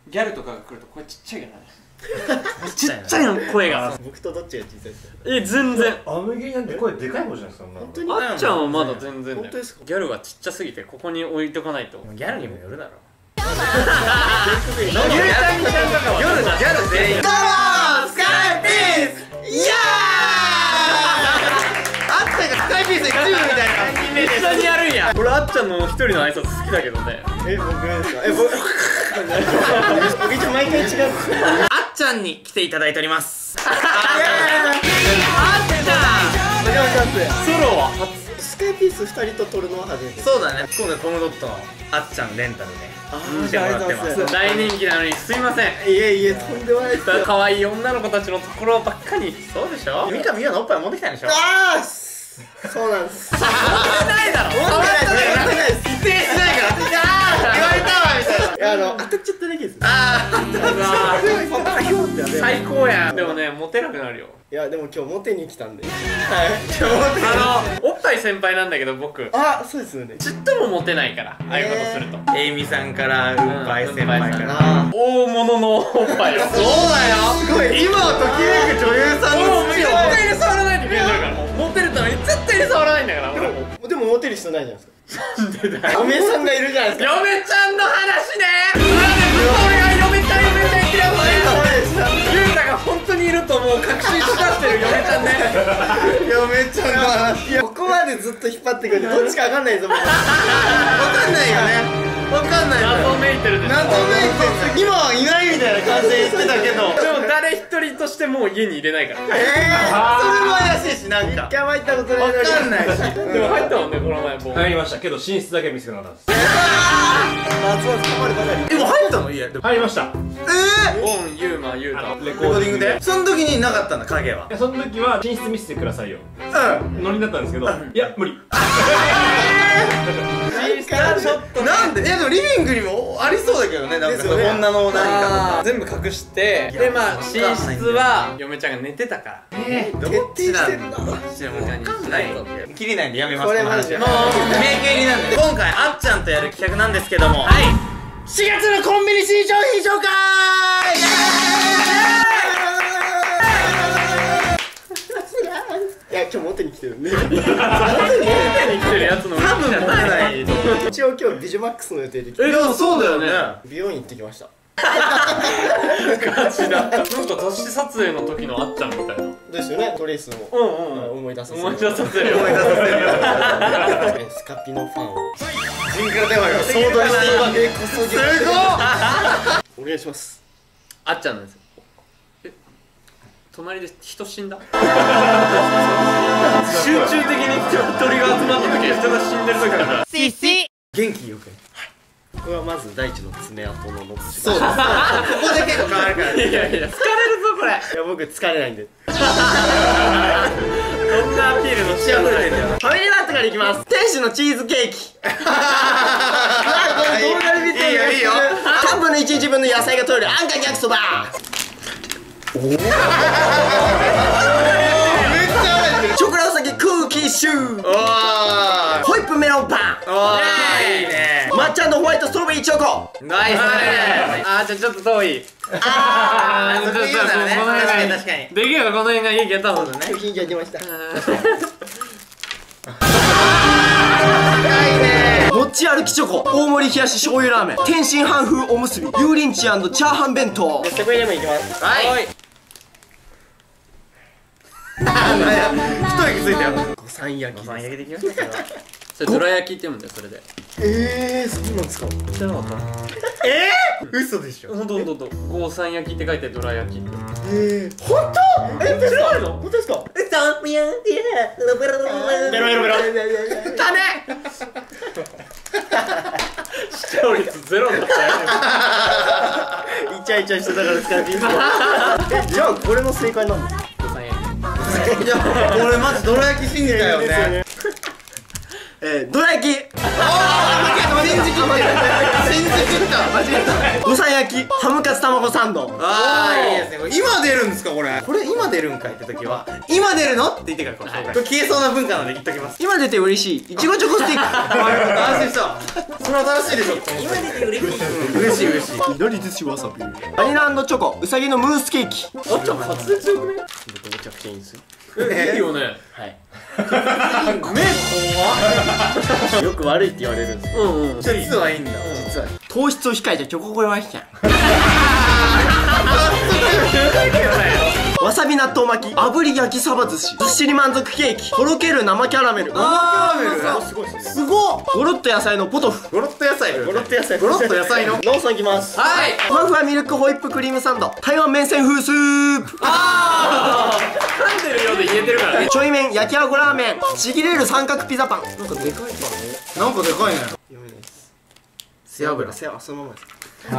ギャルとかが来ると声ちっちゃいからね。ちっちゃいの声が。 僕とどっちが小さいですか？ 全然。 アムギなんて声でかい方じゃないですか。 本当に？ あっちゃんはまだ全然だよ。 本当ですか？ ギャルがちっちゃすぎてここに置いとかないと。 ギャルにもよるだろ。 ギャル全員。 どうもスカイピース。イエーイ。あったがスカイピース一部みたいな。 一緒にやるんや。俺あっちゃんの一人の挨拶好きだけどね。 僕ですか？僕一応毎回違うんですよ。 あっちゃんに来ていただいております。 あっちゃん。 お邪魔します。 ソロはスカイピース2人と撮るのは初めて。 そうだね。今回コムドットのあっちゃんレンタルで来てもらってます。 大人気なのにすいません。 いえいえ、とんでもないです。 可愛い女の子たちのところばっかり。 そうでしょ。三上優のおっぱい持ってきたんでしょ。 ああ、そうなんです。 持ってないだろ。 持ってないです。 否定しないから。言われたわみたいな。 いや、当たっちゃっただけです。 最高や。でもね、モテなくなるよ。 いや、でも今日モテに来たんで。 おっぱい先輩なんだけど僕あ、そうですよね。 ちっともモテないから、ああいうことすると。 エイミさんからうんぱい先輩から大物のおっぱいを。 そうだよ。すごい。今をときめく女優さんの絶対に触らないといけないから。モテるために絶対に触らないんだから俺。 でもモテる人ないじゃないですか。 なんでだよ。 嫁さんがいるじゃないですか。 嫁ちゃんの話ね。裏でずっと俺が嫁ちゃん言ってるやつね。ゆうたが本当にいるともう確信しだしてる嫁ちゃんね。 嫁ちゃんの話。いや、ここまでずっと引っ張ってくるんでどっちか分かんないぞ。分かんないよね。分かんない。 謎めいてるでしょ。 謎めいてる。今はいないみたいな感じで言ってたけど。 でも誰一人としてもう家に入れないから。 それも怪しいし、なんか一回も行ったことない。 分かんないし。 でも入ったもんねこの前もう。 入りましたけど寝室だけ見つけなかったんです。 夏は捕まるばかり。 もう入ったの家で。 入りました。 オンユーマユータレレコーディングで。その時になかったんだ影は。 その時は寝室見せてくださいよノリだったんですけど、いや無理。 なんで？でもリビングにもありそうだけどね。なんか女の何か全部隠してでまあ寝室は嫁ちゃんが寝てたから。 どっちなんだ。どっちも分かんない。切りないんでやめます。この話はもう明確になんで今回あっちゃんとやる企画なんですけども、はい、4月のコンビニ新商品紹介。 いや、今日モテに来てるね。 モテに来てるやつの多分モテない。 一応今日ビジュマックスの予定で来て。 でもそうだよね。 美容院行ってきました。 ガチだ。なんか雑誌撮影の時のあっちゃんみたいな。 ですよね。トレースを思い出させる。 思い出させるよ。 スカピのファンをジングル電話が総取りして今でこそすごい。 お願いします。 あっちゃんなんですよ。隣で人死んだ。集中的に鳥が集まった時人が死んでる時だから。 元気よく。 これはまず大地の爪痕の残し。 そうです。ここで結構変わるからね。 いやいや疲れるぞこれ。 いや、僕疲れないんで。 どんなアピールのし幸せだよ。 ファミリーマートからいきます。天使のチーズケーキ。これ動画で見てる。 いいよいいよ。 3分の1日分の野菜が取れるあんかけ焼きそば。チョコレート先クッキーシュー。ホイップメロンパン。 いいね。 抹茶ホワイトストロベリーチョコ。 ナイス。 あーじゃあちょっと遠い。 そこ言うならね。確かに確かに。 できればこの辺がいいけど多分ね。 商品じゃ出ました。もっち歩きチョコ、大盛り冷やし醤油ラーメン、天津飯風おむすび、油淋鶏チャーハン弁当。セブンイレブンいきます。 はい。一息ついたよ。 ごさん焼き。 ご飯焼けてきましたけど。 それどら焼きって言うんだよそれで。 そうなんですか。 知らなかった。 嘘でしょ。 ほんと。ごさん焼きって書いてどら焼きって。 本当？知らないの？本当ですか？ ベロベロベロ。 だね。視聴率ゼロだったよ。 イチャイチャしてたから使っていいですか？じゃあこれの正解なんですか？ ごさん焼き。 いや、俺マジどら焼き信じたよね。 どら焼き。 新宿行った間違えた。 五三焼き、ハムカツ卵サンド。 あーいいですね。これ今出るんですかこれ。これ今出るんかいって時は今出るのって言ってからこれ消えそうな文化なので言っときます。 今出て嬉しいいちごチョコスティック。 安心した。それは新しいでしょ。今出て嬉しい。嬉しい嬉しい。 左寿司わさび。バニラ&チョコ、うさぎのムースケーキ。 あっちゃん滑舌よくね。 めちゃくちゃいいんですよ。 いいよね。 はい。 目怖よく悪いって言われるんですよ。 実はいいんだ。 実は糖質を控えたチョココロワッシャン。わさび納豆巻き、炙り焼きサバ寿司、ずっしり満足ケーキ、とろける生キャラメル。 あーすごいですね。 すごっ。 ゴロッと野菜のポトフ。 ゴロッと野菜。 ゴロッと野菜。 ゴロッと野菜の。 ローソンいきます。 はい。 ふわふわミルクホイップクリームサンド、台湾麺線風スープ。 噛んでるようで言えてるからね。 ちょい麺焼きあごラーメン、ちぎれる三角ピザパン。なんかでかいパンね。 なんかでかいね。 読めないです。 背脂。 背脂そのままです。 背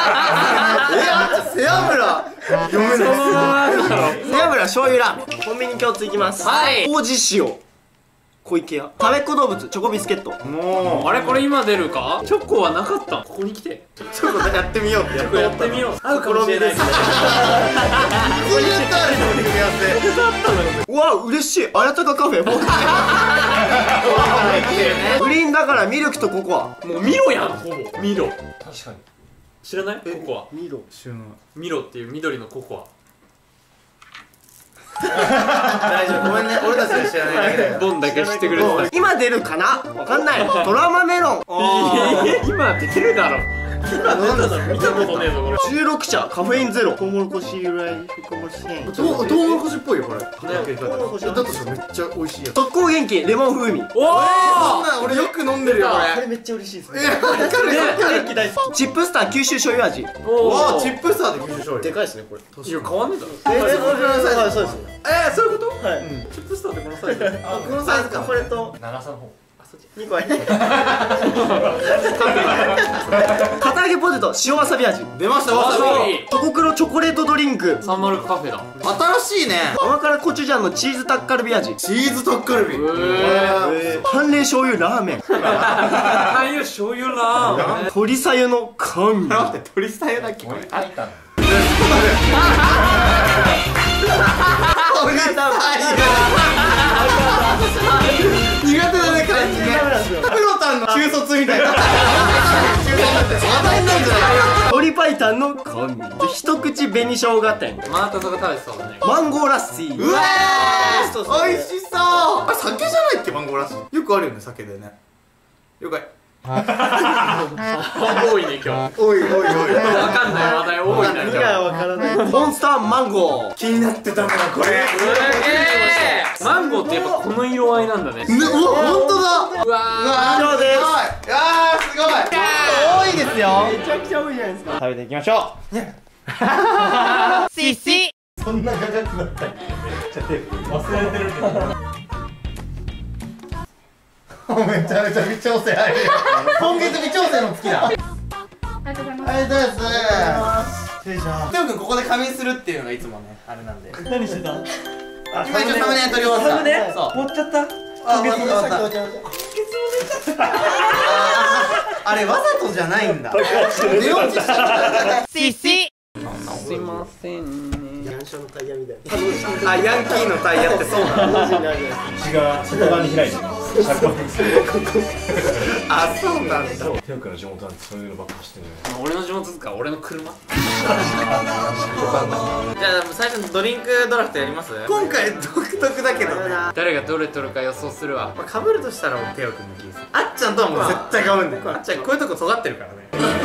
脂読めない。 背脂醤油ラーメン。コンビニ共通いきます。 はい麹塩、小池屋、たべっ子動物チョコビスケット。 もあれこれ今出るか？チョコはなかった。ここに来て。 うちょっとやってみようってチョコやってみよう。合うかもしれない。 ここにやったら組み合わせ。 うわ嬉しい。あやたかカフェ。グリーンだからミルクとココア。 もうミロやん、ほぼミロ。 確かに。 知らない？ココア。 ミロ。 ミロっていう緑のココア。 大丈夫。ごめんね。俺たちが知らないだけだよ。 ボンだけ知ってくれてた。 今出るかなわかんない。トラマメロン。 今出るだろ。今出ただろ。見たことねえぞこれ。 16社カフェインゼロ、トウモロコシ由来食物繊維。 トウモロコシっぽいよこれ。だとしたらめっちゃ美味しいやつ。 特攻元気レモン風味。 おお。 そんな俺よく飲んでるよこれ。 めっちゃ嬉しいですね。 わかる。 元気大好き。チップスター九州醤油味。 わあチップスターで九州醤油。 でかいですねこれ。 いや変わんねえだろ。 そうですね。 そういうこと？ はい。 チップスターってこのサイズ。 このサイズか。 これと長さの方。 2個片揚げポテト塩わさび味。 出ましたわさび。 トコクロチョコレートドリンク。 サンマルクカフェだ。 新しいね。 甘辛コチュジャンのチーズタッカルビ味。 チーズタッカルビ。 半冷醤油ラーメン。 あいう醤油ラーメン。 鶏さゆの神。 待って鳥さゆだっけこれ。 書いたの。 鳥さゆ。苦手だね感じね。プロタンの中卒みたいな。話題になるんじゃない？ 鶏白湯の神。一口紅生姜店。 またそこ食べてたもんね。 マンゴーラッシー。 うわー美味しそう。あれ酒じゃないっけマンゴーラッシー。よくあるよね酒でね。了解。 多いね今日。 おいおいおい。 わかんない話題多いな今日。 わからない。モンスターマンゴー。 気になってたのよこれ。 すげえ。マンゴーってやっぱこの色合いなんだね。 うわ本当だ。 うわ以上です。 あーすごい。 多いですよ。めちゃくちゃ多いじゃないですか。食べていきましょう。 シシ。 そんな長くなったっけ。ちょっと忘れてるけど。 めちゃめちゃ微調整あるよ。今月微調整の月だ。ありがとうございます。ありがとうございます。テオ君ここで仮眠するっていうのがいつもねあれなんで。 何してた？ 今一応サムネ撮り終わった。 サムネ？ そう。 終わっちゃった。 あ終わった。あれわざとじゃないんだ。寝落ちしちゃった。 シシ。すいませんね。 ヤンシャのタイヤみたいな。 あヤンキーのタイヤってそうなの。 口が外側に開いてる。 あそうなんだ。 手奥の地元なんてそういうのばっかしてるね。 俺の地元か俺の車。 じゃあ最初のドリンクドラフトやります？今回独特だけどね。 誰がどれ取るか予想するわ。 まあ、被るとしたら俺テオ君の気がする。あっちゃんとはもう絶対被るんだよ。あっちゃんこういうとこ尖ってるからね。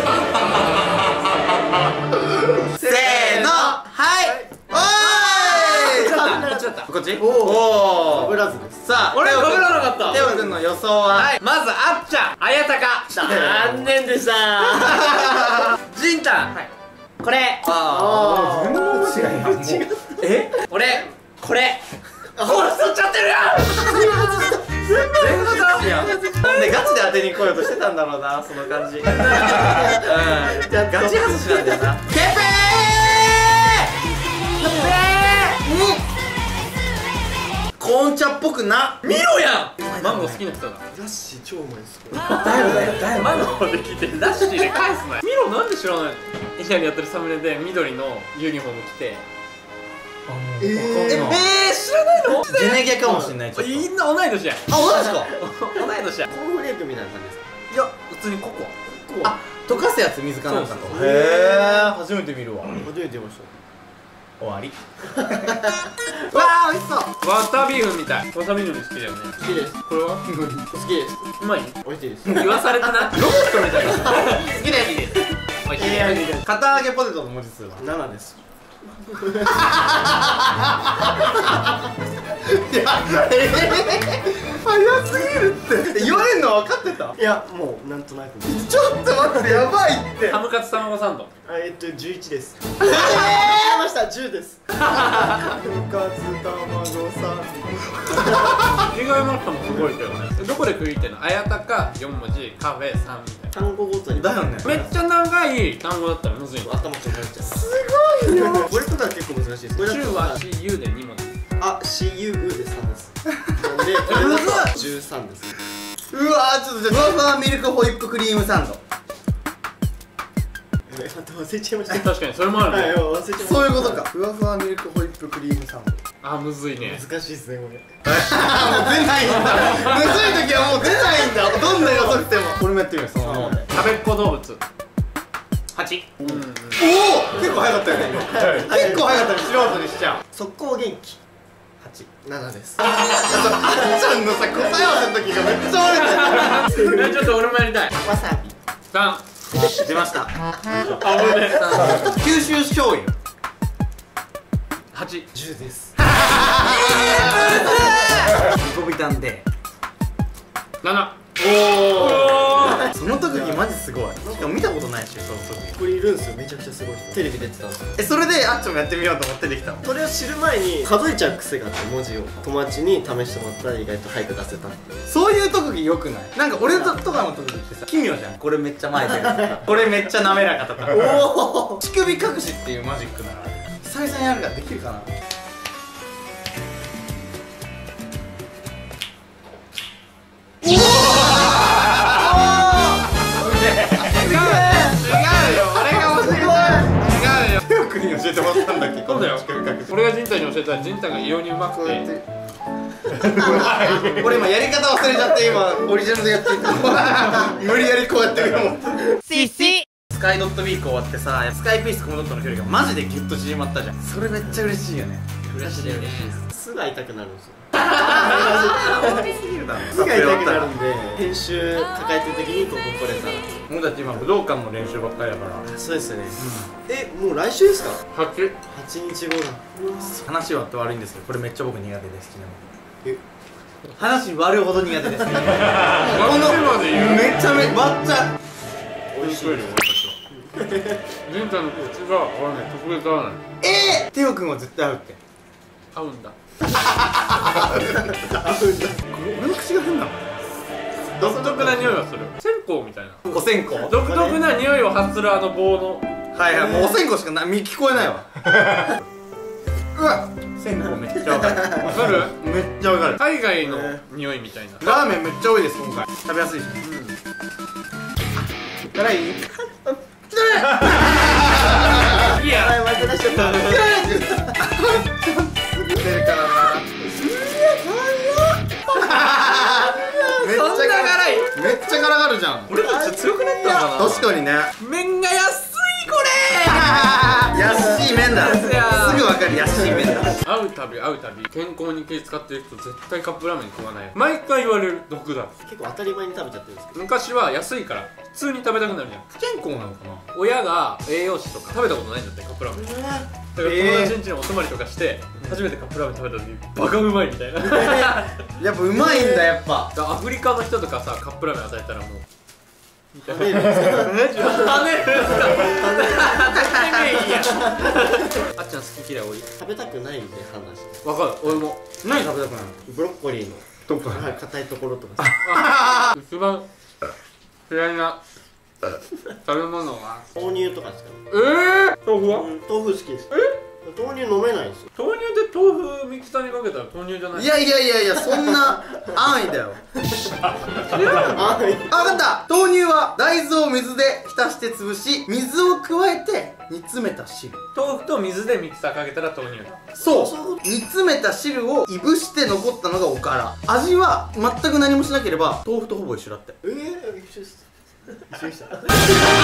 せーのはいおーいこっちおおブラズです。 さあ俺被らなかった。 テオ君の予想ははい、まずあっちゃん、あやたか。 残念でした。 じんたん。これ。 ああ全然違う。え俺、これ。これ取っちゃってるやん。 全部だ。いやなんでガチで当てに来ようとしてたんだろうなその感じ。ガチ外しなんだよな。ケペー。こコーン茶っぽくな。 見ろやん。マンゴー好きな人だ。 ラッシー超うまいですこれ。 マンゴーで聞いてラッシーで返すなよ。ミロなんで知らないの？イシャにやってるサムネで緑のユニフォーム着て。 知らないの？ジェネギャかもしんない。ちょっとみんな同い年や。 あ、同じですか？ 同い年や。 コーンフレークみたいな感じですか？ いや、普通にココア。 あ、溶かすやつ水かなんかと。 そうそうへえ、初めて見るわ。 初めて見まし終わり。わあ、美味しそう。 わさビーフみたい。わさビーフ好きだよね。 た。好きです。 これは好きです。 うまい？ 美味しいです。 言わされてな。ロボットみたいな。好きです。美味しい。 片揚げポテトの文字数は 7です。 早すぎるって。言われるの分かってた？ いやもうなんとなく。 ちょっと待って、やばいって。 ハムカツ卵サンド。 11です。ました10です。 ハムカツ卵さん。 意外な人もすごいけどね。どこで区切ってんの？あやたか4文字カフェ3みたいな。 単語ごとに。 だよね。 めっちゃ長い単語だったらむずいの。 頭とかれちゃう。すごいよ。これとか結構難しいです。これだと中は CU で2文字。 あ、CU で3です。なんでこれだと13です。 うわー、ちょっとじゃあふわふわミルクホイップクリームサンド。 忘れちゃいました。 確かにそれもあるはい、 ね。 忘れちゃいました。 そういうことか。ふわふわミルクホイップクリームサンド。 あ、むずいね。 難しいですねこれ。 もう出ないんだ。むずい時はもう出ないんだ。どんな予測しても。これもやってみよう。そのままで。 食べっ子動物。8。 おお、結構早かったよね。結構早かったね。素人にしちゃう。 速攻元気。7です。 あっちゃんのさ、答え合わせの時がめっちゃ悪いんだよ。 ちょっと俺もやりたい。 わさび。 3。 出ました。 あぶね。 九州醤油。 8。 10です。 ニコビタンで。 7。 おお。その特技マジすごい。しかも見たことないし、その特技。 これいるんですよ。めちゃくちゃすごい人。テレビ出てたんですよ。 それであっちもやってみようと思ってできたの。 それを知る前に数えちゃう癖があって文字を友達に試してもらったら意外と早く出せた。 そういう特技よくない？なんか俺とかの特技ってさ、奇妙じゃん。これめっちゃ前出るとか、これめっちゃ滑らかとか。 おお。 乳首隠しっていうマジックなら久々にやるからできるかな。に教えてもらったんだっけ？ そうだよ。俺が陣太に教えたら陣太が異様にうまくて。 俺今やり方忘れちゃって今オリジナルでやってる無理やりこうやってるのもスカイドットウィーク終わってさ、スカイピースコムドットの距離がマジでギュッと縮まったじゃん。それめっちゃ嬉しいよね。 嬉しいね。 すぐ会いたくなるんですよ。 すすぐ会いたくなるんで編集抱えてる時にここ来れたら。 僕たち今武道館の練習ばっかりだから。 そうですよね。もう来週ですか 8。 8日後だ。 話はって悪いんですけど、これめっちゃ僕苦手です。ちなみに話悪いほど苦手です。このまで言う。 めちゃめちゃ抹茶美味しいよ俺たちは。陣太の口が合わない。特別合わない。 テオ君は絶対合うって。 合うんだ。 俺の口が変なの？ 独特な匂いはする。線香みたいな。 お線香独特な匂いを発するあの棒の。 はいはい、もうお線香しか聞こえないわ。うわ、線香めっちゃわかる。 わかる？ めっちゃわかる。 海外の匂いみたいな。 ラーメンめっちゃ多いです今回。食べやすいしね。辛い？ いや。 はい、また出しちゃった。 出るからな。めっちゃ辛い。めっちゃ辛がるじゃん。 俺たち強くなったのかな。 確かにね。 麺が安いこれ。 安い麺だ。すぐわかる安い麺だ。 会うたび健康に気使ってる人絶対カップラーメン食わない。毎回言われる。毒だ。 結構当たり前に食べちゃってるんですけど。 昔は安いから普通に食べたくなるじゃん。 不健康なのかな。 親が栄養士とか食べたことないんだってカップラーメン。だから友達ん家にお泊まりとかして初めてカップラーメン食べた時バカうまいみたいな。 やっぱうまいんだやっぱ。 アフリカの人とかさカップラーメン与えたらもう食べるんですか？ 跳ねるんすか？あっちゃん好き嫌い多い？ 食べたくないんで判断して。 わかる。俺も何食べたくなるの？ ブロッコリーのどこ？ 硬いところとか。 一番嫌いな食べ物は豆乳とかですか？ 豆腐は？ 豆腐好きです。 豆乳飲めないんですよ。 豆乳で豆腐ミキサーにかけたら豆乳じゃない？ いやそんな安易だよ。 あ、 分かった。豆乳は大豆を水で浸して潰し、水を加えて煮詰めた汁。 豆腐と水でミキサーかけたら豆乳。 そう煮詰めた汁をいぶして残ったのがおから。味は全く何もしなければ豆腐とほぼ一緒だって。 一緒です。一緒でした。 って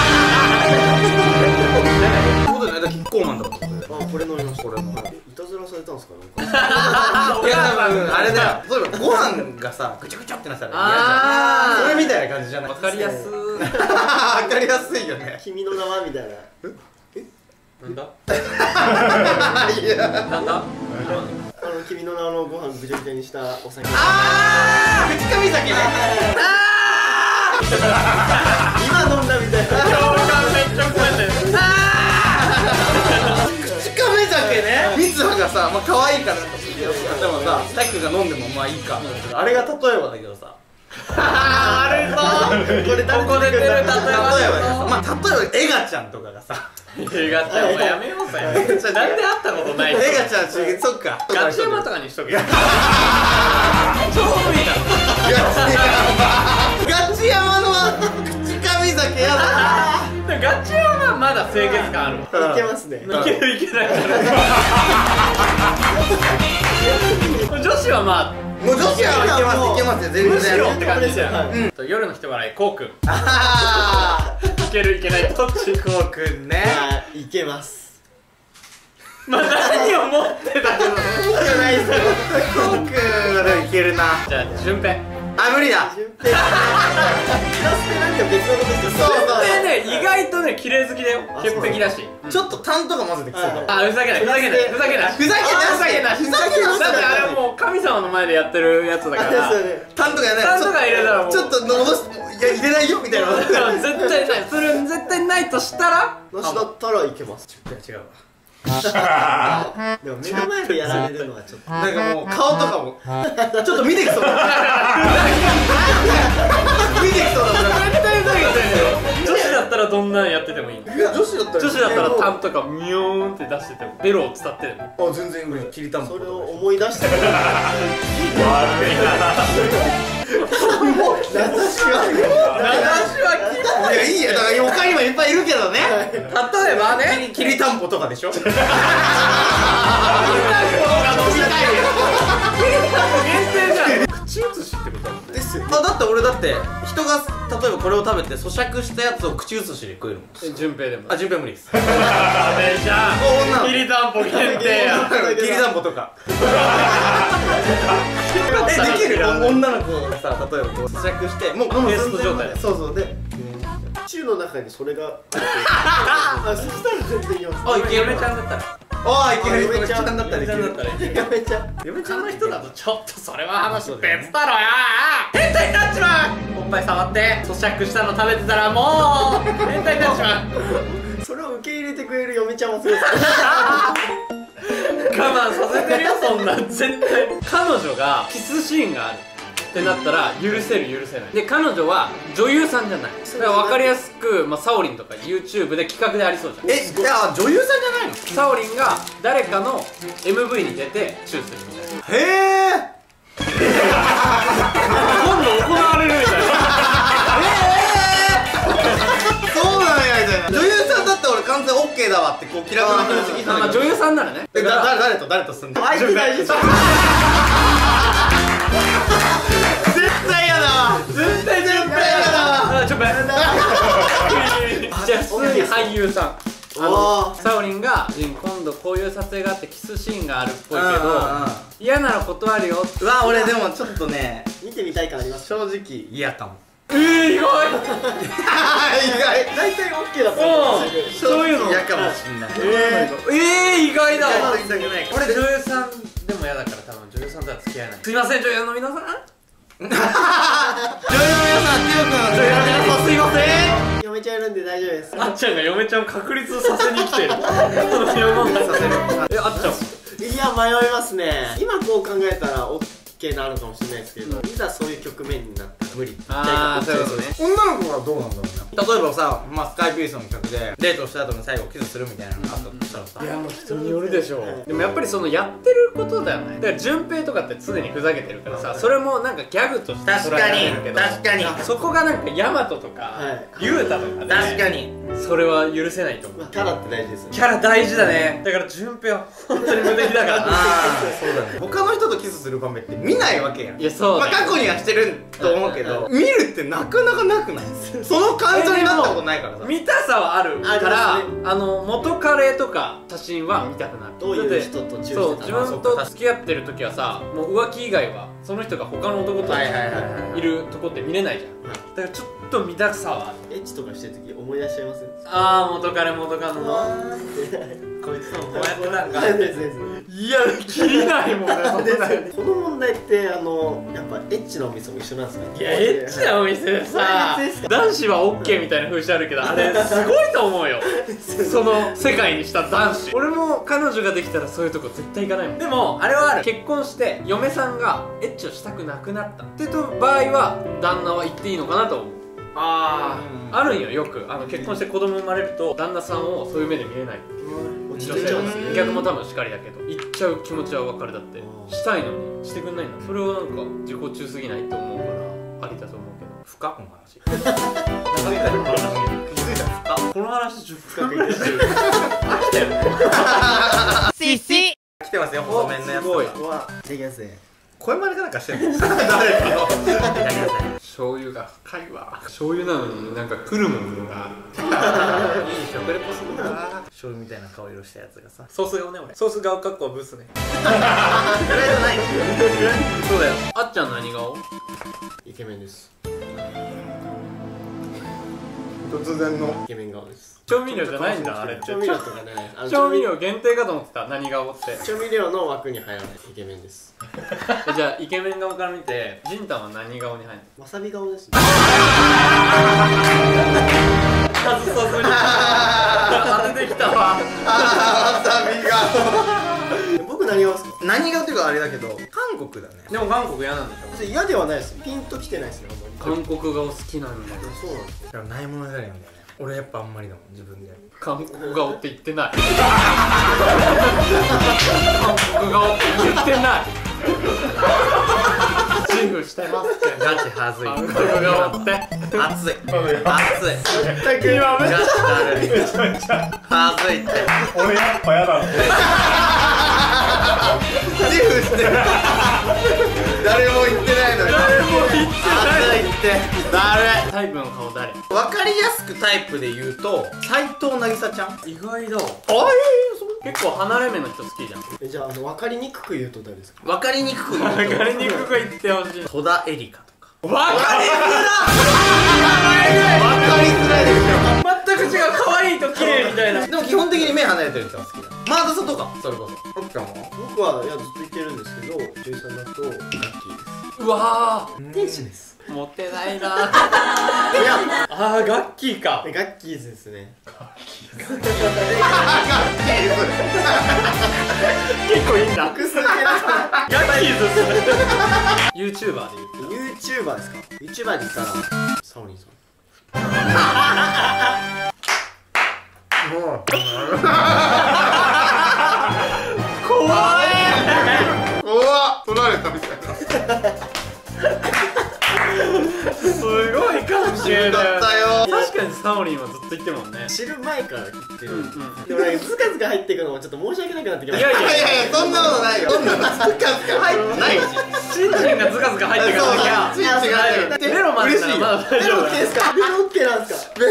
ことでね、キッコーマンだもん。 あ、これ飲みました。 これもいたずらされたんですかね。 いや多分あれだよ。例えばご飯がさぐちゃぐちゃってなったら嫌じゃん。それみたいな感じじゃない？ わかりやすわかりやすいよね。 君の名はみたいな。 なんだいやなんだ君の名のご飯ぐちゃぐちゃにしたお酒。 あー、口かみ酒ね。 今飲んだみたいな。 共感めっちゃ増えてる。 口かみ酒ね。蜜葉がさ、まあ可愛いからとしてでもさ、タックが飲んでもまあいいか。あれが例えばだけどさ。 あるぞ。 これここで出る例え例えばまあ例えばエガちゃんとかがさ、 エガちゃんもやめようぜ。なんで会ったことない。 エガちゃんそっか。 ガチ山とかにしとけ。ちょうどいいだろ。 ガチ山の口かみ酒やだ。 ガチ山はまだ清潔感あるわ。 いけますね。 いけるいけないから。女子はまあもう女子はいけますよ全然。 むしろって感じじゃん。夜の人笑いこうくん。いけるいけないどっち？ こうくんね。 いけます。 まあ何を持ってたけど。 じゃないですよ。こうくんはでもいけるな。 じゃあ順平。 あ、無理だ。 順平。イラストなんか別のことしてる。 そう順平ね意外とね綺麗好きだよ。潔癖だし。 ちょっとタンとか混ぜてきそうだ。 あ、ふざけないふざけないふざけないふざけなし。 だってあれもう神様の前でやってるやつだからタンとかやない。 タンとか入れたらもうちょっと戻し、いや入れないよみたいな。 絶対ないそれ絶対ないとしたらなしだったらいけます。 違うわ。 でも目の前でやられるのはちょっと。 なんかもう顔とかもちょっと見てきそうだ。見てきそうだ。 絶対ふざけてるよ。女子だったらどんなんやっててもいい。 いや女子だったら。 女子だったらタンとかミヨーンって出しててもベロを伝ってるの。 あ、全然無理。きりたんぽそれを思い出してる。 悪い名指しは。 いやいいや、だから他にもいっぱいいるけどね。 例えばねきりたんぽとかでしょ。 限定じゃん。口移しってことだもんね。 ですよ。 だって俺だって人が例えばこれを食べて咀嚼したやつを口移しで食えるもん。 順平でもあ、順平無理です。 ダメじゃん。きりたんぽ限定や。 きりたんぽとか。できる女の子がさ、例えばこう咀嚼してもうペースト状態で。 そうそうで。 中の中にそれがあって、そしたら全然いけます。 あ、いける。 嫁ちゃんだったら。 ああ、いける。 嫁ちゃんだったらいける。 やめちゃ嫁ちゃんの人だとちょっとそれは話別だろや。変態になっちまう。おっぱい触って咀嚼したの食べてたらもう変態になっちまう。 う。それを受け入れてくれる嫁ちゃんはすごい。 我慢させてるよそんなん絶対。彼女がキスシーンがあるってなったら許せる許せない。で彼女は女優さんじゃない。だから分かりやすく、まあ、サオリンとか YouTube で企画でありそうじゃん。 いや女優さんじゃないの？ サオリンが誰かの MV に出てチューするみたいな。 へえ。 今度行われるみたいな。 そうなんやみたいな。女優さんだって俺完全 OK だわってこう気楽な気持ち聞いたんだけど。 女優さんならね。 誰とすんの？ 相手大事。 絶対やだわ。絶対やだわ。 ちょっと待ってじゃあ普通に俳優さん。サオリンが今度こういう撮影があってキスシーンがあるっぽいけど嫌なら断るよ。 うわ、俺でもちょっとね見てみたい感あります。 正直嫌かも。 意外。 意外。 大体 OK だと思う。 そういうの嫌かもしんない。 意外だわ。 俺女優さんでも嫌だから多分女優さんとは付き合えない。すいません女優の皆さん。 女優の皆さん、ティオ君、女優の皆さんすいません。 嫁ちゃんいるんで大丈夫です。 あっちゃんが嫁ちゃんを確立させに来てる。この世の中で。あっちゃん。 いや迷いますね。今こう考えたら OK なのかもしれないですけど、いざそういう局面になったら無理。 ああそういうことね。 女の子はどうなんだろうね。例えばさ、まあスカイピースの企画でデートした後に最後キスするみたいなのがあったとしたらさ、 いやもう人によるでしょう。でもやっぱりそのやってることだよね。だから順平とかって常にふざけてるからさ、それもなんかギャグとして捉えられるけど、 確かにそこがなんかヤマトとかユウタとかね、 確かにそれは許せないと思う。 キャラって大事ですよね。 キャラ大事だね。だから順平は本当に無敵だから。 ああそうだね。他の人とキスする場面って見ないわけやん。 いやそうだよ。 まあ過去にはしてると思うけど、見るってなかなかなくない？その感情になったことないからさ。 見たさはあるから、 あり元カレとか写真は見たくなる。 どういう人とチューしてたの？ そう、自分と付き合ってる時はさ、もう浮気以外はその人が他の男といるとこって見れないじゃん。だからちょっと見たさはある。 エッチとかしてる時思い出しちゃいます？ ああ、元カレ元カノのこいつともこうやってなんかいや、切りないもんね、そんなに。 この問題ってやっぱエッチなお店も一緒なんですか？ いや、エッチなお店でさ、男子は OK みたいな風習あるけど、あれすごいと思うよ。その世界にした男子。俺も彼女ができたらそういうとこ絶対行かないもん。でもあれはある。結婚して嫁さんがエッチをしたくなくなったっていう場合は旦那は行っていいのかなと思う。あるんよ、よく結婚して子供生まれると旦那さんをそういう目で見れない女性は逆も多分しかりだけど、行っちゃう気持ちは分かる。だってしたいのにしてくんないんだ。それはなんか自己中すぎないって思うからありだと思うけど。 深この話気づいたらこの話深く言ってる。 飽きたよね。 シシ来てますよ、細麺のやつ。 すごい。 うわ、いきますね。 声真似かなんかしてんの？誰かの醤油が深いわ。醤油なのになんか来るものがいい食レポするな。醤油みたいな顔色したやつがさ、 ソース顔ね。俺ソース顔かっこブスね。 それじゃない。 そうだよ。あっちゃん何顔？ イケメンです。 突然のイケメン顔です。 調味料じゃないんだあれって。 調味料とかね、 調味料限定かと思ってた。何顔って。 調味料の枠に入らないイケメンです。 じゃあイケメン顔から見てジンタンは何顔に入るの？ わさび顔ですね。 外さずに当ててきたわ。 わさび顔。 僕何顔ですか？ 何顔っていうかあれだけど、韓国だね。 でも韓国嫌なんでしょ？ 嫌ではないです。ピンときてないですね。 韓国顔好きなんだ。 そうなんです。 だからないものねだりなんだよね。俺やっぱあんまりだもん、自分で。 韓国顔って言ってない。韓国顔って言ってない。自負してますって。 ガチはずい。 韓国顔って熱い。熱い。 今めっガチだるい。はずいって。 俺やっぱやだって。 自負してる。誰も言ってないのに。 誰も言ってない。 熱いって。だるい。 タイプの顔誰？ わかりやすくタイプで言うと斉藤なぎさちゃん。 意外だわ。 あ結構離れ目の人好きじゃん。 じゃあ分かりにくく言うと誰ですか？ わかりにくく言うと分かりにくく言ってほしい。 戸田恵梨香とか。 分かりづらわかりづらいでし全く違う。可愛いと綺麗みたいな。 ょ。でも基本的に目離れてる人が好きだ。マーダサとかそれこそ。奥ちゃんは僕はずっと言ってるんですけど、ジュイさんだとガッキーです。 うわ天使です。 モテないな。 いや、 あーガッキーか。 ガッキーですね。 結構いいんだ。 複数系ガッキーズっすね。YouTuber で言う。 YouTuber ですか？ YouTuber で言ったらサオリンさん。 もう怖い。 怖っ取られたみたいな。 すごいかもしれない。 だったよ。 確かにサオリンはずっと言ってるもんね。 知る前から言ってる。 うんうん。 でもなんかズカズカ入っていくのもちょっと申し訳なくなってきました。 いやいやいやいや、そんなことないよ。そんなのスカスカ入ってないし。 シンちゃんがズカズカ入ってくるときはそうチンチンが入ってくるメロマンならまだ大ベ丈夫だ。 ロオッケーですか？ベロオッケーなんですか？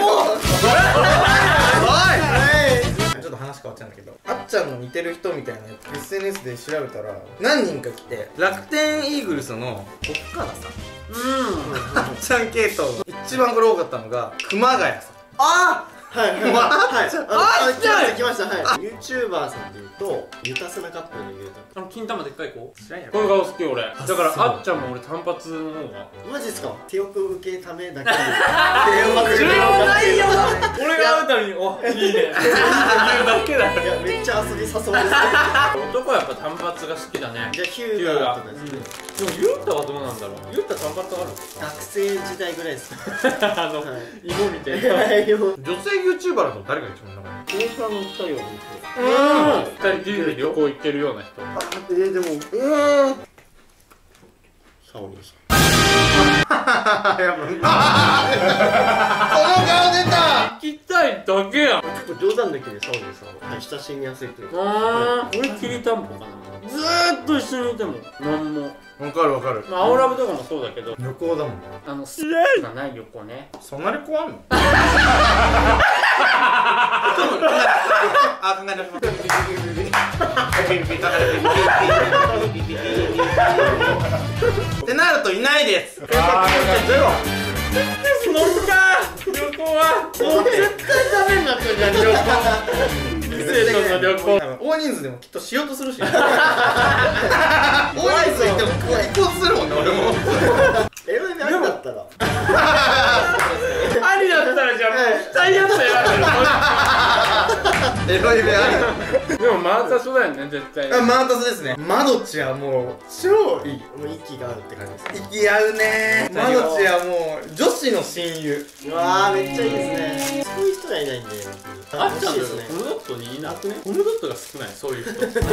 ちょっと話変わっちゃうんだけど、あっちゃんの似てる人みたいなやつ SNS で調べたら何人か来て、楽天イーグルスの奥川さん、あっちゃん系統の一番これ多かったのが熊谷さん。 ああはいはいまあはい。 あっちゃん来ましたはい。YouTuber さんで言うとユタスナカップルで言うと金玉でっかい子。 知らんやろ。 これ顔好き俺。だからあっちゃんも俺単発の方が。 マジですか？手を受けためだけで重要ないよ。俺が会うたびにおいいね。言うだけけだよ。 いやめっちゃ遊び誘われて男はやっぱ単発が好きだね。 じゃあヒューガーとかですね。 でもゆうたはどうなんだろう。ゆうた単発ある学生時代ぐらいです芋みたいな。 はいよ女性 YouTuber だと誰が一番長い？ 大阪の2人は二人で旅行行ってるような人。 でもサオリンさんやっぱその顔出た。 聞きたいだけやん。 結構冗談抜きでサオリンさんは親しみやすいというか俺きりたんぽかな。ずーっと一緒にいてもなんも。 わかるわかる。 まあ青ラブとかもそうだけど、 旅行だもん。 スがない旅行ね。 そんな旅行あんの？あ、考え出しましたってなるといないです。ゼロ。 そんな旅行はもう絶対ダメになったじゃん、旅行。異性との旅行。 大人数でもきっとしようとするし。大人数いても行こうとするもんね、俺も。 エロい目ありだったらありだったらじゃあ絶対やったよ。 エロい目あでもマータスだよね、絶対。 る。マータスですね。マドチはもう超いい。 もう息があるって感じですね。 息合うね。マドチはもう女子の親友。 うわーめっちゃいいですね。そういう人はいないんであっちゃんだよ、 ですねコムドットにいなくね。コムドットが少ない、そういう人。女子の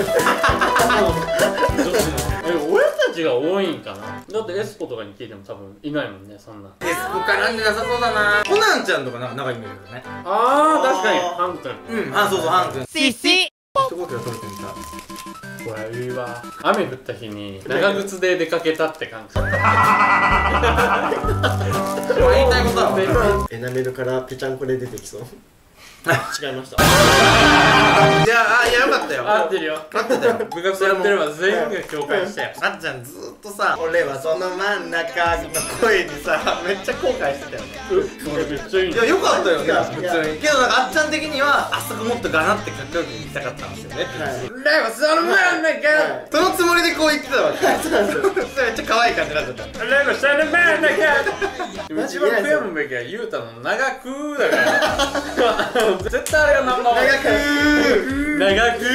俺たちが多いんかな。だってエスポとかに聞いても多分いないもんね、そんな。 エスコ絡んでなさそうだな。コナンちゃんとか長いイメージだね。 あー確かにハン君。 うん、あ、そうそう、ハン君。 シシ一言が取れてみた。 これいいわ。雨降った日に長靴で出かけたって感じ。 言いたいことは分かる。 エナメルからぺちゃんこで出てきそう違いました。 いや、よかったよ。 合ってるよ。 合ってたよ。 部活やってれば全員が共感したよ。 あっちゃんずーっとさ、俺はその真ん中の声にさ、めっちゃ後悔してたよね。 それめっちゃいいいや、よかったよね、 いや普通に。けどなんかあっちゃん的には、あそこもっとガナってかっこよく言いたかったんですよね。 俺はその真ん中。 そのつもりでこう言ってたわけ。そうなんですよ。めっちゃ可愛い感じになっちゃった。 俺はその真ん中。一番悔やむべきはゆうたの長くだから。絶対あれがナンバーワン。 長く長く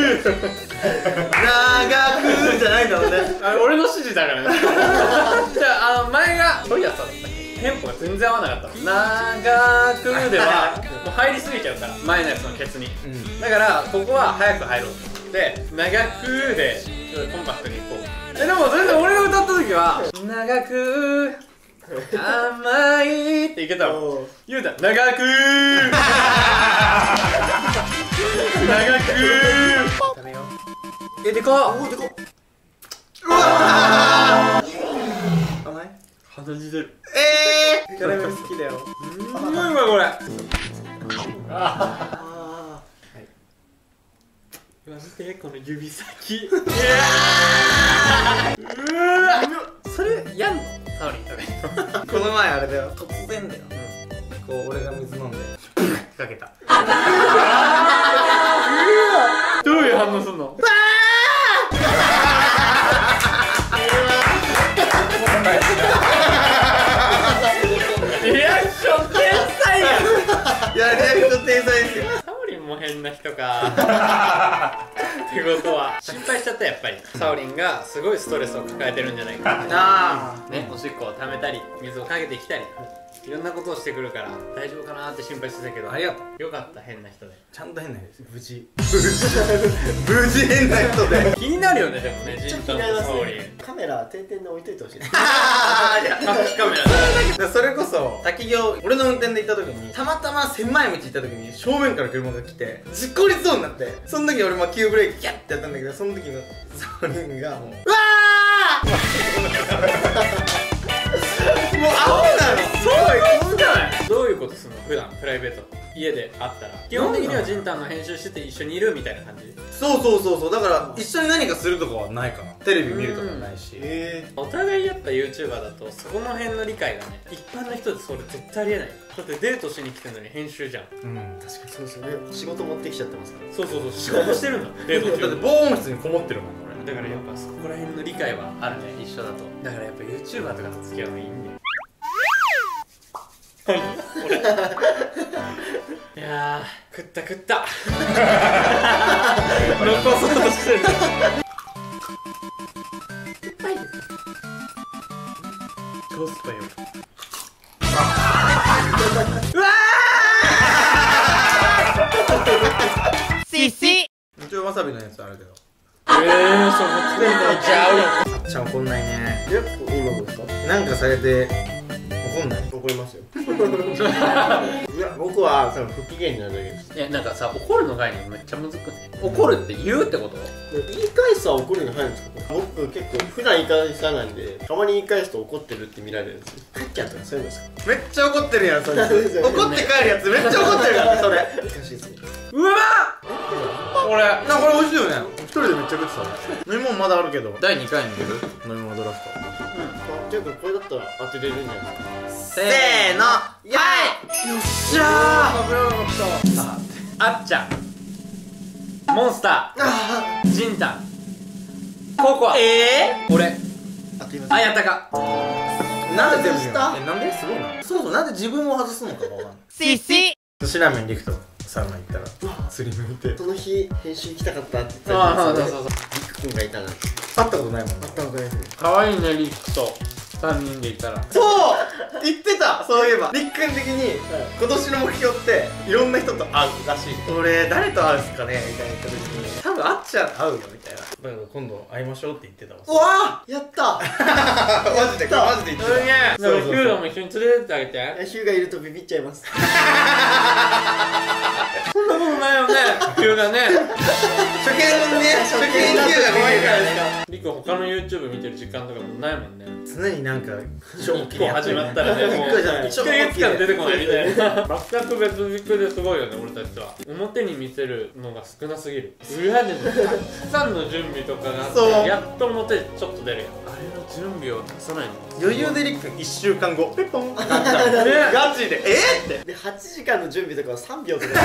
じゃないんだろうね。 あれ俺の指示だからね。じゃあ前がそういうやつだったっけ。テンポが全然合わなかったの。長くではもう入りすぎちゃうから、前のやつのケツに。だからここは早く入ろうで、長くでちょっとコンパクトにいこう。でも全然俺が歌った時は長く甘いっていけたもん。言うた長く長くダメよ。 でかっ。 おでかっ。 うわー甘い？ 鼻血出る。 キャラメル好きだよ。 すごいわこれ。 あ見てこの指先。うわそれやんのサオリンとか。 この前あれだよ、突然だよ。こう俺が水飲んでかけた。 どういう反応すんの？リアクション天才やん。 いや、リアクション天才ですよ。 サオリンも変な人か。ってことは心配しちゃった。やっぱりサオリンがすごいストレスを抱えてるんじゃないかってね。おしっこを溜めたり水をかけてきたりいろんなことをしてくるから大丈夫かなって心配してたけど、 ありがとう。 よかった。変な人でちゃんと変な人です。無事無事変な人で。 気になるよね。でもね、ジンタン気になりますとサオリンね。カメラ定点で置いといてほしい。 いや、 隠しカメラでそれこそ滝行、俺の運転で行った時にたまたま狭い道行った時に正面から車が来て事故りそうになって、その時俺急ブレーキキャッてやったんだけど、その時のサオリンがもううわーもうアホなの。 そういうことじゃない。どういうことするの普段プライベート家で会ったら。基本的にはジンタンの編集してて一緒にいるみたいな感じ。 そうだから一緒に何かするとかはないかな。テレビ見るとかもないし。 お互いやっぱ YouTuber だとそこの辺の理解がね、一般の人でそれ絶対ありえない。だってデートしに来てるのに編集じゃん。 うん、確かにそうですよね。仕事持ってきちゃってますから。 そう仕事してるんだデート中。 だって防音室にこもってるもん俺。 だからやっぱそこら辺の理解はあるね、一緒だと。だからやっぱ YouTuber とかと付き合うのいいんだよ。 いやー、食った残そうとしてる。超酸っぱいよ。うわーシシ一応わさびのやつあるけど。 そう作ってんのちゃうよ。 あっちゃん怒んないね。 今もですか？ なんかされて怒んない？ 怒りますよ。いや、僕は多分不機嫌になるだけです。 いや、なんかさ、怒るの概念めっちゃむずくね。怒るって言うってこと？ 言い返すは怒るに入るんですか？僕結構普段言い返さないんで、たまに言い返すと怒ってるって見られるんですよ。帰っちゃうとかそういうのですか？ めっちゃ怒ってるやん、そいつ。怒って帰るやつめっちゃ怒ってるからね、それ。 難しいですね。 うわこれこれ美味しいよね。一人でめっちゃ食ってたね。飲み物まだあるけど。第2回に出る飲み物ドラフト。 じゃあこれだったら当てれるんじゃないですか？ せーの、はいよっしゃー。 危なかった。 さあ、あっちゃん、モンスター、ジンタン、ココア、俺、 当てます。 あやたか。 なんで全部外したなんで？すごいな。そもそもなんで自分を外すのかがわかんない。 シシ寿司ラーメンリフトサウナ行ったら釣り抜いてその日編集行きたかったって言ってああ、 たんですよね。 そうリク君がいたのに。 会ったことないもんね。 あったのかないですね。 かわいいね、リクと3人でいたら。 そう言ってた。そういえばりっくん的に今年の目標っていろんな人と会うらしい。俺誰と会うんすかねみたいな言った時に多分あっちゃん会うよみたいな。だから今度会いましょうって言ってたわ。 うわーやったマジで言ってすげえ。 そうそうそうヒューガも一緒に連れてってあげて。 ヒューがいるとビビっちゃいます。 そんなことないよね、ヒューガね。 初見ね、初見級が見えるからね。 リク他の YouTube 見てる時間とかもないもんね。 常になんか正気 1個始まったらね、もう 1個じゃない 1ヶ月間出てこないみたいな。全く別軸ですごいよね、俺たちは。表に見せるのが少なすぎる。裏でもたくさんの準備とかがあそうって、やっと表にちょっと出るよ。あれの準備を出さないの余裕でりっくん1週間後ペッポンガね。 チでってで8時間の準備とかは3秒とか。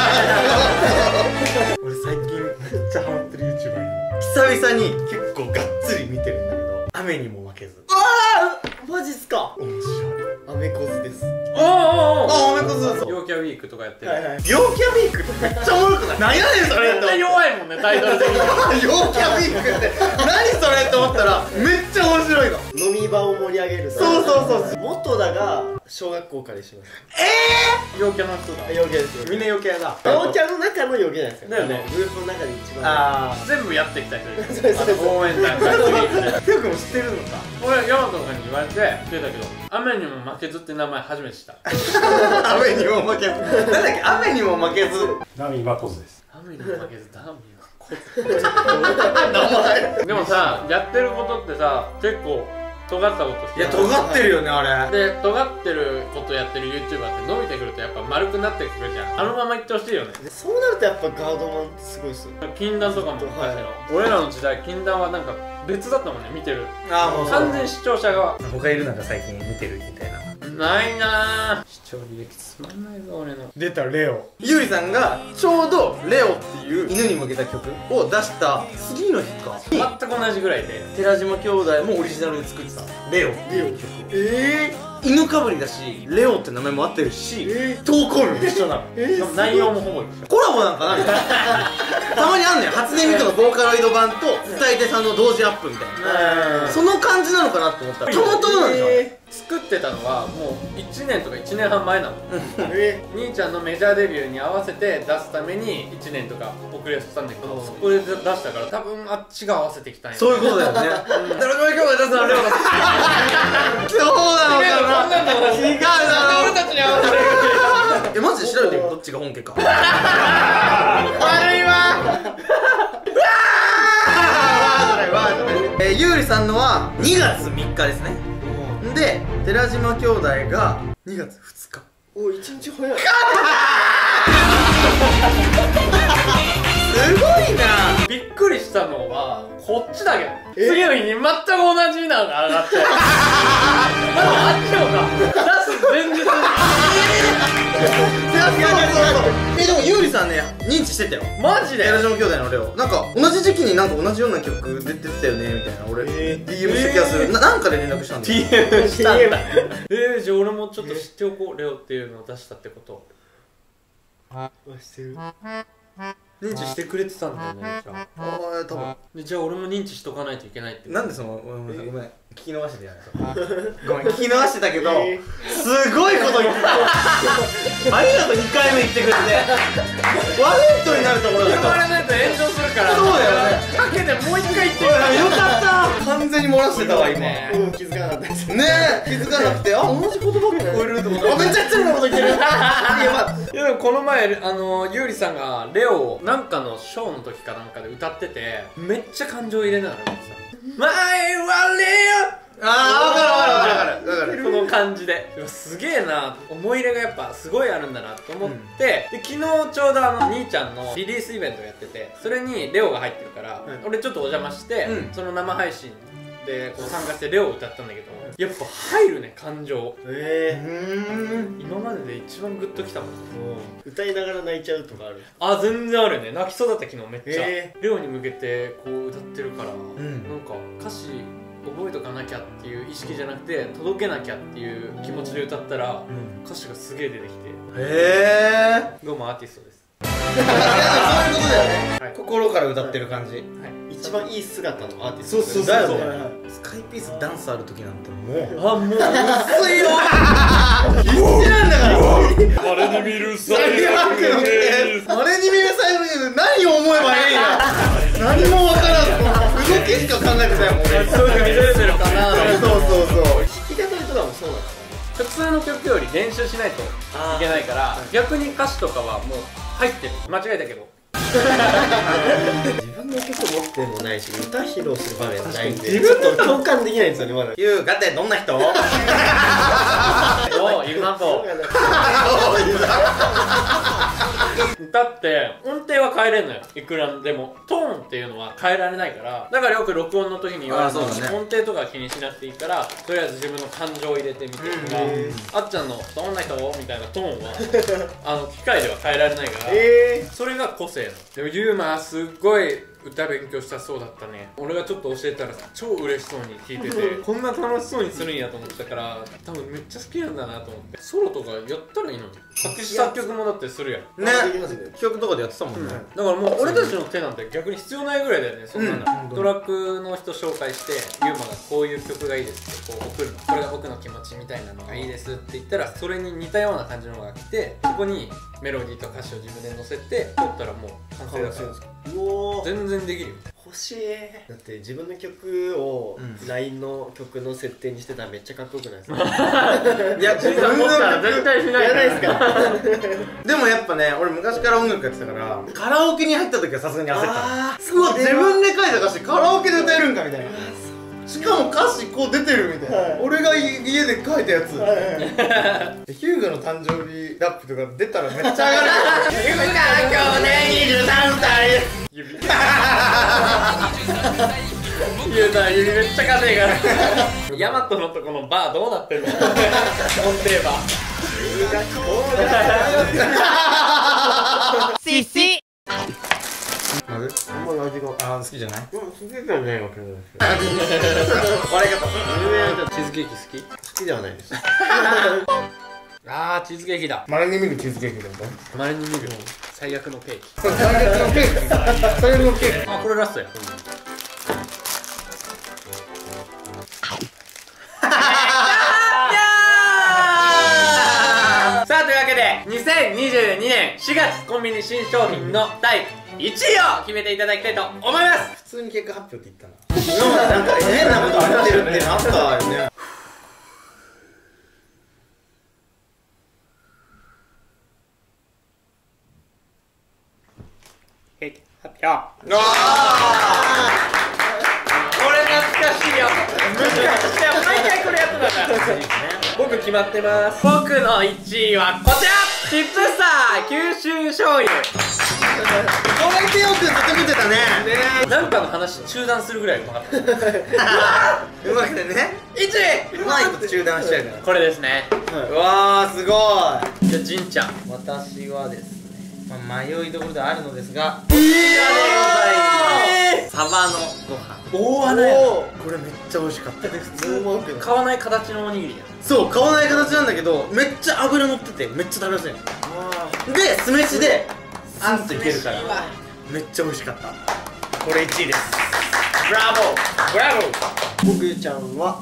俺最近めっちゃハマってる YouTuber いる。久々に結構がっつり見てるんだけど、雨にも負けずマジっすか？ 面白い。 アメコズです。 おーおーおーあ、おめこず陽キャウィークとかやってる。 はい。 陽キャウィークってめっちゃおもろくない？何やねんそれってめっちゃ弱いもんね、タイトル的に。 陽キャウィークって何それって思ったらめっちゃ面白いの。 飲み場を盛り上げる。 そうそうそう。 元田が小学校から一緒なんですよ。 陽キャの人だ。 陽キャですよ。 みんな陽キャだ。 陽キャの中の陽キャなんですよ。 だよねグループの中で一番。 あ全部やってきた人いる。 そうですそうです。 応援団から次あ。テオくんも知ってるのか。 俺、ヤマトとかに言われて出たけど、雨にも負けずって名前初めて知った。 雨にも負けず。なんだっけ、雨にも負けず。 ナミマコズです。 雨にも負けず、ダーミーはこでもさ、やってることってさ、結構尖ったことしていや、尖ってるよね、あれ。 で、尖ってることやってる YouTuber って伸びてくるとやっぱ丸くなってくるじゃん。あのままいってほしいよね。 でそうなるとやっぱガードマンってすごいっすよ。 禁断とかも昔の、俺らの時代禁断はなんか別だったもんね、見てる。 ああ、もう完全視聴者側。 他いるなんか最近見てるみたいな。 ないなぁ。視聴履歴つまんないぞ、俺の。 出たレオ。ゆうりさんがちょうどレオっていう犬に向けた曲を出した次の日か。 全く同じぐらいで。 寺島兄弟もオリジナルで作ってたレオっていう曲を。犬かぶりだし、レオって名前も合ってるし、投稿日も一緒なの。 しかも内容もほぼ一緒。 コラボなんかなみたいな。たまにあんのよ。初音ミクのボーカロイド版と伝え手さんの同時アップみたいな。その感じなのかなと思ったらたまたまなんでしょ。 作ってたのはもう1年とか1年半前なの。兄ちゃんのメジャーデビューに合わせて出すために1年とか遅れてたんだけど、そこで出したから多分あっちが合わせてきたんや。 そういうことだよね。だから今日は出すのはレオだ。そうなのかな。 こんなんだもん。 違うだろ。 俺たちに合わせてくれ。 マジで調べてみる。どっちが本家か。 悪いわ。 ゆうりさんのは2月3日ですね。で、寺島兄弟が2月2日。 おい、1日早い。 すごいな。 びっくりしたのはこっちだけど、次の日に全く同じなのが上がってまだあっちのが出す前日でもゆうりさんね、認知してたよ。 マジで寺島兄弟のレオ。なんか同じ時期になんか同じような曲出てたよねみたいな。俺 DM した気がする。なんかで連絡したんだよ。 DM したんだ。じゃあ俺もちょっと知っておこう、レオっていうのを出したってこと。 してる。 認知してくれてたんだよね。じゃあ多分。 でじゃあ俺も認知しとかないといけないって。 なんでそのごめん聞き逃してたよね。ごめん聞き逃してたけどすごいこと言ってた。ありがとう2回目言ってくれて。悪い人になるところだった。 言われないと炎上するからそうだよね。 かけてもう一回言ってくれ。 よかった完全に漏らしてたわ今ね気づかなかったです。 え気づかなくて同じ言葉聞こえると思った。めっちゃ失礼なこと言ってる。やばい。 いやでもこの前ゆうりさんがレオをなんかのショーの時かなんかで歌っててめっちゃ感情入れながら歌ってた。マイワレああ分かるこの感じでですげえな、思い入れがやっぱすごいあるんだなと思って、で昨日ちょうど兄ちゃんのリリースイベントをやってて、それにレオが入ってるから、俺ちょっとお邪魔して、その生配信でこう参加してレオを歌ったんだけど、やっぱ入るね感情。今までで一番グッときたもん。 歌いながら泣いちゃうとかある？ あ、全然あるね。泣きそうだった昨日めっちゃ。レオに向けてこう歌ってるから、なんか歌詞覚えとかなきゃっていう意識じゃなくて届けなきゃっていう気持ちで歌ったら、歌詞がすげえ出てきて、どうもアーティストです。 そういうことだよね。心から歌ってる感じ。 一番いい姿のアーティスト。 そうだよね。スカイピースダンスある時なんてもうもう薄いよ。 必死なんだから。 あれに見る最悪あれに見る最悪で何を思えばいいの。何もわからん。動きしか考えてないもん俺。 そういうの見れてるかな。 そう弾き語りとかもそうなんですか？ 普通の曲より練習しないといけないから、逆に歌詞とかはもう入ってる。間違えたけど自分の曲持ってもないし歌披露する場面ないんでちょっと共感できないんですよねまだ。 優雅ってどんな人？ おゆうまんぽ歌って音程は変えれんのよ。いくらでもトーンっていうのは変えられないから、だからよく録音の時に言われるのは、音程とか気にしなくていいから、とりあえず自分の感情を入れてみてとか、あっちゃんのどんな人みたいなトーンは機械では変えられないから、それが個性なの。でもゆうますっごい歌勉強したそうだったね。俺がちょっと教えたら超嬉しそうに聞いててこんな楽しそうにするんやと思ったから、多分めっちゃ好きなんだなと思って。ソロとかやったらいいのに。作詞作曲もだってするやんね。曲とかでやってたもんね。 だからもう俺たちの手なんて逆に必要ないぐらいだよね。そんなのトラックの人紹介してユーマがこういう曲がいいですってこう送るの。これが僕の気持ちみたいなのがいいですって言ったら、それに似たような感じのが来て、そこにメロディーと歌詞を自分で載せて撮ったらもう完成だから。全然できるよ。 欲しい。だって自分の曲を LINE の曲の設定にしてたらめっちゃかっこよくないですか？ いや、自分の曲絶対しないから。 ですか？ でもやっぱね、俺昔から音楽やってたからカラオケに入った時はさすがに焦った。うわ、自分で書いた歌詞カラオケで歌えるんかみたいな。しかも歌詞こう出てるみたいな。俺が家で書いたやつ。ヒューガの誕生日ラップとか出たらめっちゃ上がる。ヒューガ今日ね23歳。 ゆうた指めっちゃ硬いからヤマトのとこのバーどうなってんの？音程バーシッシあんまり味が好きじゃない？ 好きじゃないわけなんですけど笑い方。 チーズケーキ好き？ 好きではないです。 あー、チーズケーキだ。 まれに見るチーズケーキだもん。 まれに見る最悪のケーキ。 最悪のケーキ。最悪のケーキ。 あ、これラストや。さあというわけで2022年4月コンビニ新商品の第1位を決めていただきたいと思います。 普通に結果発表って言ったな。今までなんか変なこと言ってるってなったよね。 ケーキ発表。これ懐かしいよ。難しいよ。毎回これやってたから。僕決まってます。僕の1位はこちら、チップスター九州醤油。 これ手をくんずっと見てたね。 なんかの話中断するぐらいうまかった。 うまくてね。 1位うまいこと中断しちゃうから。 これですね。 うわーすごい。 じゃあじんちゃん。 私はですね、迷いどころであるのですが、 サバのご飯。大穴や。 これめっちゃ美味しかった。普通思うけど買わない形のおにぎりや。 そう、買わない形なんだけどめっちゃ脂乗っててめっちゃ食べやすいの。 で酢飯でスンといけるからめっちゃ美味しかった。これ1位です。ブラボーブラボー。 僕ちゃんは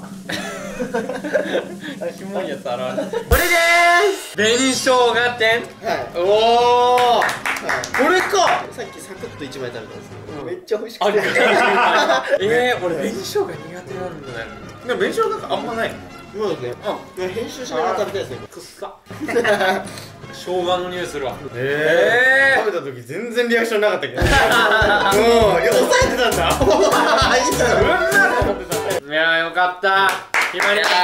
キモいやつ現れた。 これでーす。 紅生姜店。 はいおお。 これか。 さっきサクッと1枚食べたんですけどめっちゃ美味しくて俺紅生姜苦手なんだよ。 でも紅生姜なんかあんまないの。 今ですね編集しながら食べたいですねくっさ。生姜の匂いするわ。 食べた時全然リアクションなかったけど。うん、いや抑えてたんだ。 いやーよかった。決まりました。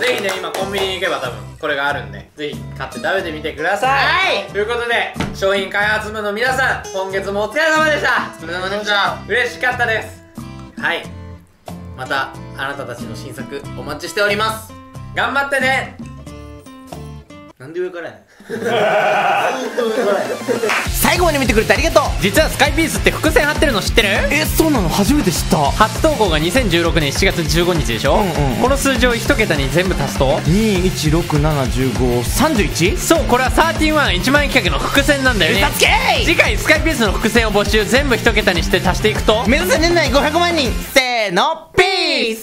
ぜひね今コンビニに行けば多分これがあるんでぜひ買って食べてみてください。ということで商品開発部の皆さん今月もお疲れ様でした。 お疲れ様でした。 嬉しかったです。はい、またあなたたちの新作お待ちしております。頑張ってね。 なんで上からやねん。 最後まで見てくれてありがとう。 実はスカイピースって伏線張ってるの知ってる？ そうなの？初めて知った。 初投稿が2016年7月15日でしょ、この数字を1桁に全部足すと 2167131？ そう、これは131万円企画の伏線なんだよね。次回スカイピースの伏線を募集、全部1桁にして足していくと目指せ年内500万人。せーの、ピース。